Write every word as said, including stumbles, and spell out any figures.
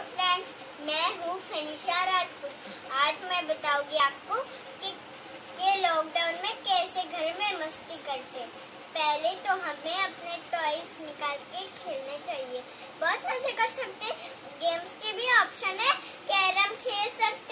Friends, मैं हूँ फनिशा राजपूत। आज मैं बताऊंगी आपको कि, कि लॉकडाउन में कैसे घर में मस्ती करते। पहले तो हमें अपने टॉयज निकाल के खेलने चाहिए। बहुत मजे कर सकते। गेम्स के भी ऑप्शन है, कैरम खेल सकते